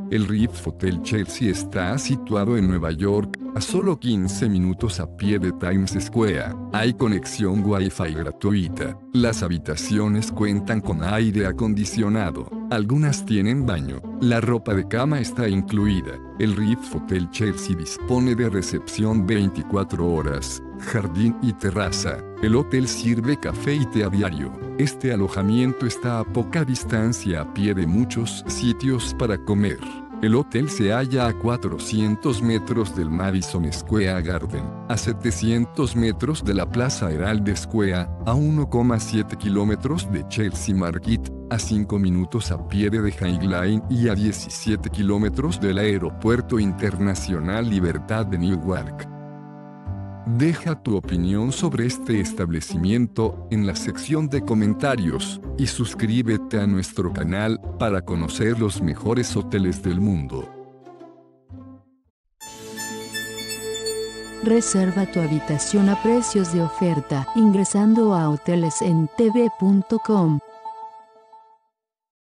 El Ritz Hotel Chelsea está situado en Nueva York, a solo 15 minutos a pie de Times Square. Hay conexión Wi-Fi gratuita. Las habitaciones cuentan con aire acondicionado. Algunas tienen baño. La ropa de cama está incluida. El Ritz Hotel Chelsea dispone de recepción 24 horas, jardín y terraza. El hotel sirve café y té a diario. Este alojamiento está a poca distancia a pie de muchos sitios para comer. El hotel se halla a 400 metros del Madison Square Garden, a 700 metros de la Plaza Herald Square, a 1,7 kilómetros de Chelsea Market, a 5 minutos a pie de The High Line y a 17 kilómetros del Aeropuerto Internacional Libertad de Newark. Deja tu opinión sobre este establecimiento en la sección de comentarios y suscríbete a nuestro canal para conocer los mejores hoteles del mundo. Reserva tu habitación a precios de oferta ingresando a hotelesentv.com.